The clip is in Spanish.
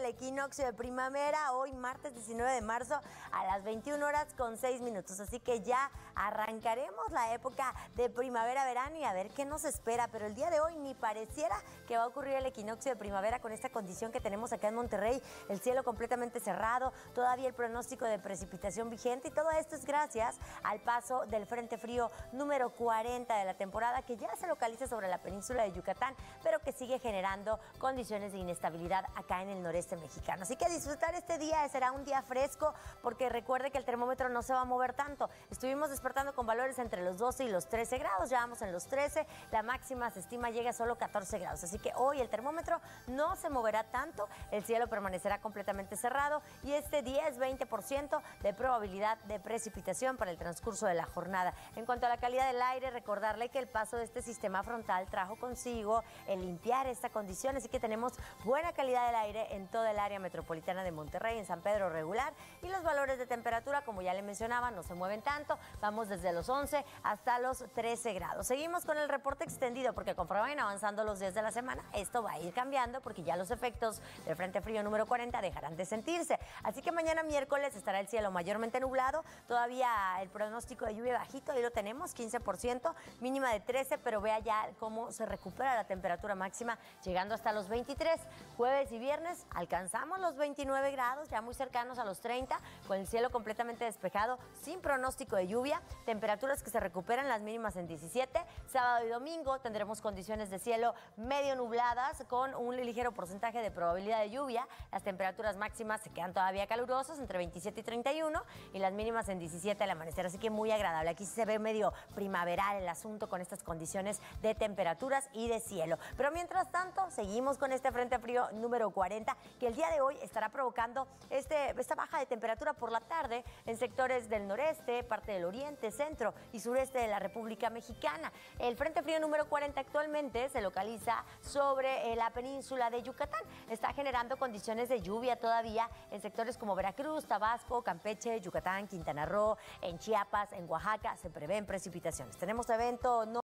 equinoccio de primavera, hoy martes 19 de marzo a las 21 horas con 6 minutos. Así que ya arrancaremos la época de primavera-verano y a ver qué nos espera. Pero el día de hoy ni pareciera que va a ocurrir el equinoccio de primavera con esta condición que tenemos acá en Monterrey. El cielo completamente cerrado, todavía el pronóstico de precipitación vigente y todo esto es gracias al paso del Frente Frío número 40 de la temporada que ya se localiza sobre la península de Yucatán, pero que sigue generando condiciones de inestabilidad acá en el noreste mexicano. Así que disfrutar este día, será un día fresco, porque recuerde que el termómetro no se va a mover tanto. Estuvimos despertando con valores entre los 12 y los 13 grados, ya vamos en los 13, la máxima se estima llega a solo 14 grados. Así que hoy el termómetro no se moverá tanto, el cielo permanecerá completamente cerrado y este 10-20% de probabilidad de precipitación para el transcurso de la jornada. En cuanto a la calidad del aire, recordarle que el paso de este sistema frontal trajo consigo el limpiar esta condición, así que tenemos buena calidad del aire en toda el área metropolitana de Monterrey, en San Pedro regular, y los valores de temperatura, como ya le mencionaba, no se mueven tanto, vamos desde los 11 hasta los 13 grados. Seguimos con el reporte extendido, porque conforme vayan avanzando los días de la semana, esto va a ir cambiando, porque ya los efectos del Frente Frío número 40 dejarán de sentirse. Así que mañana miércoles estará el cielo mayormente nublado, todavía el pronóstico de lluvia bajito, ahí lo tenemos, 15%, mínima de 13, pero vea ya cómo se recupera la temperatura máxima, llegando hasta los 23. Jueves y viernes alcanzamos los 29 grados, ya muy cercanos a los 30, con el cielo completamente despejado, sin pronóstico de lluvia, temperaturas que se recuperan, las mínimas en 17. Sábado y domingo tendremos condiciones de cielo medio nubladas, con un ligero porcentaje de probabilidad de lluvia. Las temperaturas máximas se quedan todavía calurosas, entre 27 y 31, y las mínimas en 17 al amanecer, así que muy agradable. Aquí se ve medio primaveral el asunto con estas condiciones de temperaturas y de cielo. Pero mientras tanto, seguimos con este Frente Frío número 40, que el día de hoy estará provocando esta baja de temperatura por la tarde en sectores del noreste, parte del oriente, centro y sureste de la República Mexicana. El Frente Frío número 40 actualmente se localiza sobre la península de Yucatán. Está generando condiciones de lluvia todavía en sectores como Veracruz, Tabasco, Campeche, Yucatán, Quintana Roo, en Chiapas, en Oaxaca. Se prevén precipitaciones. Tenemos evento no